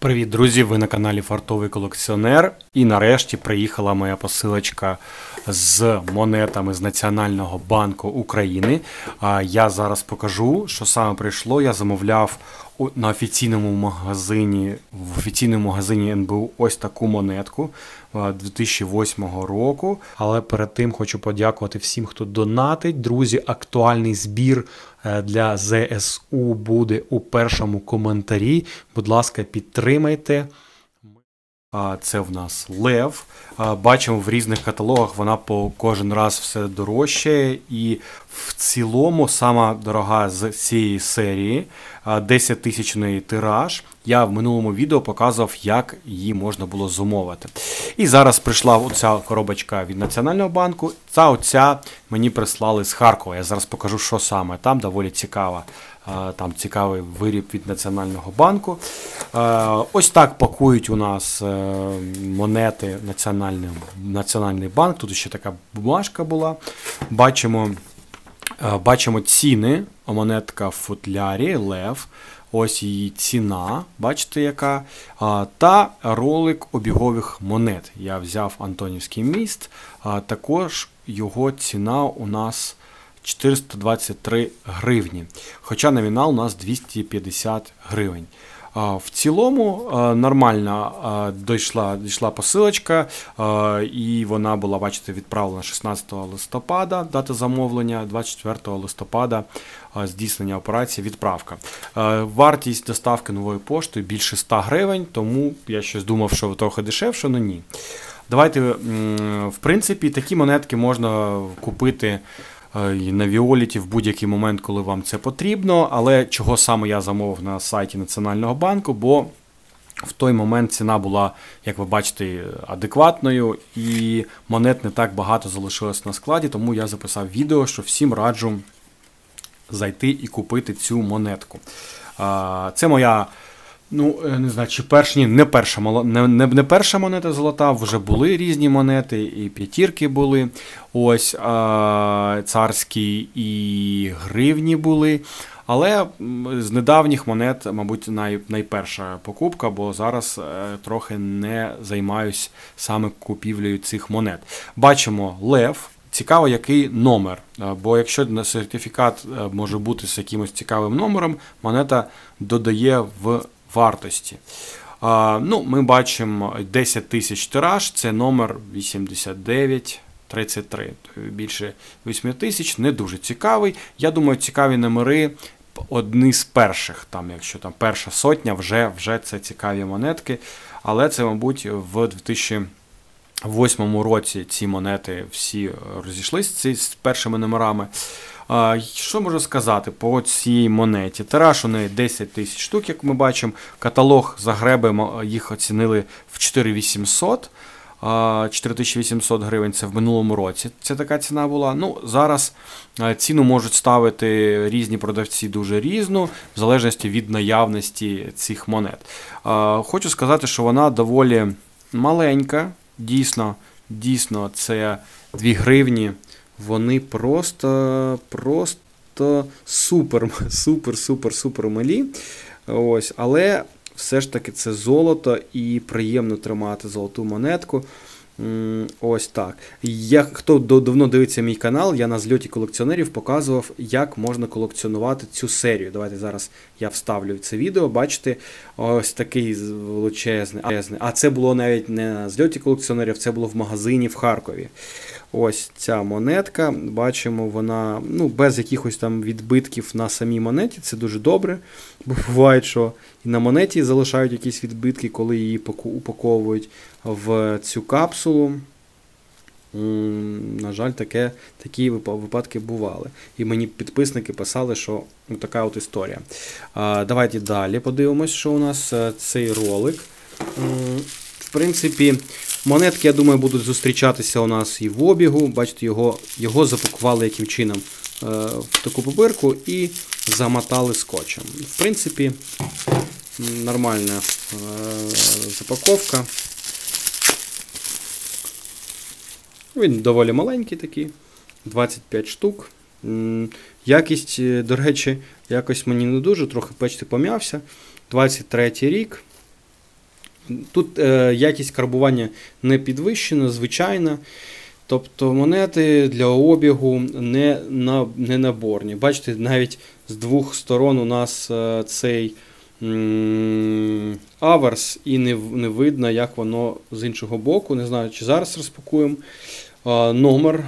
Привіт, друзі! Ви на каналі Фартовий колекціонер. І нарешті приїхала моя посилочка з монетами з Національного банку України. Я зараз покажу, що саме прийшло. Я замовляв на в офіційному магазині НБУ ось таку монетку 2008 року. Але перед тим хочу подякувати всім, хто донатить. Друзі, актуальний збір для ЗСУ буде у першому коментарі. Будь ласка, підтримайте. Це в нас Лев. Бачимо, в різних каталогах вона по кожен раз все дорожчає. І в цілому сама дорога з цієї серії 10-тисячний тираж. Я в минулому відео показував, як її можна було замовити. І зараз прийшла оця коробочка від Національного банку. Оця мені прислали з Харкова. Я зараз покажу, що саме. Там доволі цікаво. Там цікавий виріб від Національного банку. Ось так пакують у нас монети Національний банк. Тут ще така бумажка була. Бачимо ціни. Монетка в футлярі, Лев. Ось її ціна, бачите яка. Та ролик обігових монет. Я взяв Антонівський міст. Також його ціна у нас 423 гривні. Хоча номінал у нас 250 гривень. В цілому нормально дійшла посилочка, і вона була, бачите, відправлена 16 листопада, дата замовлення, 24 листопада здійснення операції відправка. Вартість доставки новою поштою більше 100 гривень, тому я щось думав, що трохи дешевше, але ні. Давайте, в принципі, такі монетки можна купити на Віоліті в будь-який момент, коли вам це потрібно, але чого саме я замовив на сайті Національного банку, бо в той момент ціна була, як ви бачите, адекватною, і монет не так багато залишилось на складі, тому я записав відео, що всім раджу зайти і купити цю монетку. Це моя, не знаю, чи не перша монета золота, вже були різні монети, і п'ятірки були, ось царські і гривні були. Але з недавніх монет, мабуть, найперша покупка, бо зараз трохи не займаюсь саме купівлею цих монет. Бачимо Лев. Цікаво, який номер, бо якщо сертифікат може бути з якимось цікавим номером, монета додає в вартості. Ми бачимо 10 тисяч тираж, це номер 8933, більше 8 тисяч, не дуже цікавий. Я думаю, цікаві номери одні з перших, якщо там перша сотня, вже це цікаві монетки, але це, мабуть, в 2008 році ці монети всі розійшлися з першими номерами. Що можу сказати по цій монеті? Тираж у неї 10 тисяч штук, як ми бачимо. Каталог Загреби їх оцінили в 4800 гривень, це в минулому році. Це така ціна була. Зараз ціну можуть ставити різні продавці дуже різну, в залежності від наявності цих монет. Хочу сказати, що вона доволі маленька. Дійсно, це 2 гривні. Вони просто супер малі. Ось, але все ж таки це золото і приємно тримати золоту монетку. Ось так. Хто давно дивиться мій канал, я на зльоті колекціонерів показував, як можна колекціонувати цю серію. Давайте зараз я вставлю це відео. Бачите, ось такий величезний. А це було навіть не на зльоті колекціонерів, це було в магазині в Харкові. Ось ця монетка, бачимо, вона без якихось там відбитків на самій монеті, це дуже добре, бо буває, що і на монеті залишають якісь відбитки, коли її упаковують в цю капсулу. На жаль, такі випадки бували. І мені підписники писали, що така от історія. Давайте далі подивимось, що у нас цей ролик. В принципі, монетки, я думаю, будуть зустрічатися у нас і в обігу. Бачите, його запакували яким чином в таку папірку і замотали скотчем. В принципі, нормальна запаковка. Він доволі маленький такий, 25 штук. Якість, до речі, якось мені не дуже, трохи, бачите, пом'явся. 23-й рік. Тут якість карбування не підвищена, звичайна. Тобто монети для обігу не наборні. Бачите, навіть з двох сторон у нас цей аверс і не видно, як воно з іншого боку. Не знаю, чи зараз розпакуємо. Номер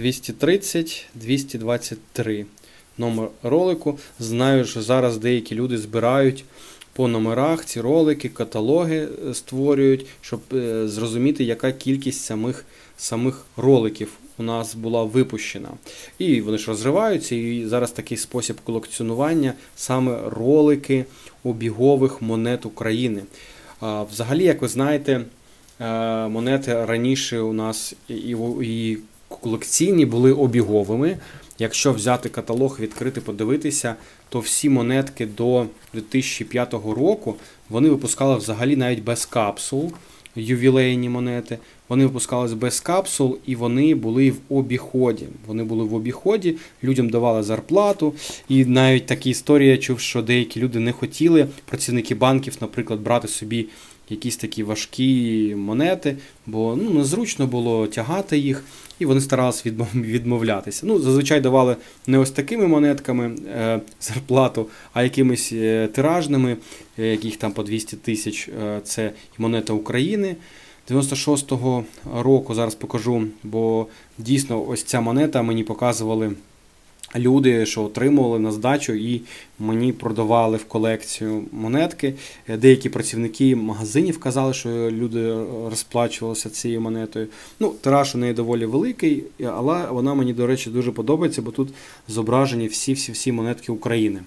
230-223. Номер ролику. Знаю, що зараз деякі люди збирають по номерах ці ролики, каталоги створюють, щоб зрозуміти, яка кількість самих роликів у нас була випущена. І вони ж розриваються, і зараз такий спосіб колекціонування саме ролики обігових монет України. Взагалі, як ви знаєте, монети раніше у нас і колекційні були обіговими. Якщо взяти каталог, відкрити, подивитися, то всі монетки до 2005 року, вони випускали взагалі навіть без капсул, ювілейні монети. Вони випускались без капсул і вони були в обіході. Вони були в обіході, людям давали зарплату. І навіть такі історії я чув, що деякі люди не хотіли, працівники банків, наприклад, брати собі якісь такі важкі монети, бо незручно було тягати їх, і вони старалися відмовлятися. Зазвичай давали не ось такими монетками зарплату, а якимись тиражними, яких там по 200 тисяч, це монета України. 96-го року, зараз покажу, бо дійсно ось ця монета мені показували люди, що отримували на здачу і мені продавали в колекцію монетки. Деякі працівники магазинів казали, що люди розплачувалися цією монетою. Тираж у неї доволі великий, але вона мені, до речі, дуже подобається, бо тут зображені всі монетки України.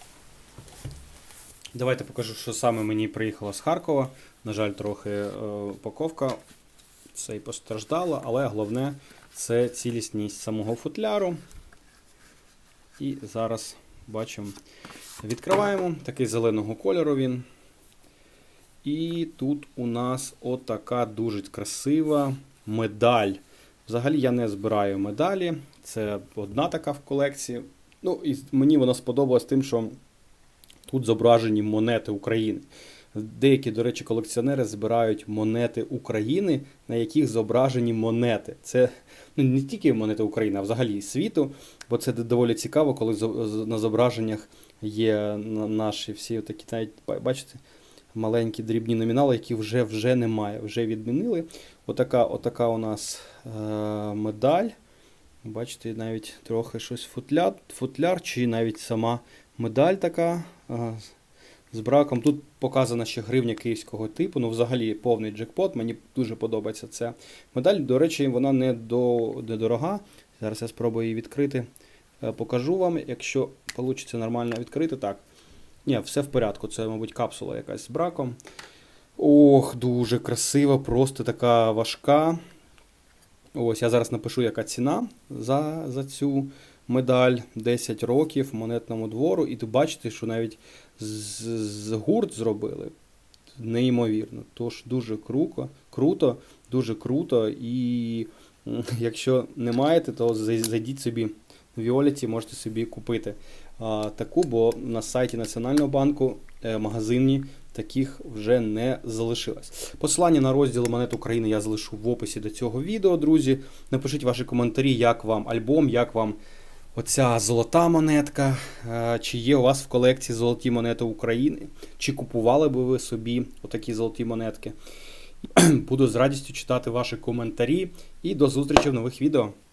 Давайте покажу, що саме мені приїхало з Харкова. На жаль, трохи упаковка це і постраждала, але головне це цілісність самого футляру. І зараз бачимо, відкриваємо, такий зеленого кольору він. І тут у нас отака дуже красива медаль. Взагалі я не збираю медалі, це одна така в колекції. І мені вона сподобалась тим, що тут зображені монети України. Деякі, до речі, колекціонери збирають монети України, на яких зображені монети. Це не тільки монети України, а взагалі світу, бо це доволі цікаво, коли на зображеннях є наші всі такі, навіть, бачите, маленькі дрібні номінали, які вже немає, вже відмінили. Отака у нас медаль. Бачите, навіть трохи щось футляр, чи навіть сама медаль така з браком. Тут показана ще гривня київського типу, взагалі повний джекпот, мені дуже подобається ця медаль. До речі, вона не дорога. Зараз я спробую її відкрити. Покажу вам, якщо вийде нормально відкрити. Так. Ні, все в порядку, це, мабуть, капсула якась з браком. Ох, дуже красива, просто така важка. Ось, я зараз напишу, яка ціна за цю медаль. 10 років монетному двору. І тут бачите, що навіть з гурт зробили. Неймовірно. Тож дуже круто, дуже круто. І якщо не маєте, то зайдіть собі в Віолеті, можете собі купити таку, бо на сайті Національного банку магазині таких вже не залишилось. Посилання на розділ монет України я залишу в описі до цього відео, друзі. Напишіть ваші коментарі, як вам альбом, як вам оця золота монетка, чи є у вас в колекції золоті монети України, чи купували би ви собі отакі золоті монетки. Буду з радістю читати ваші коментарі і до зустрічі в нових відео.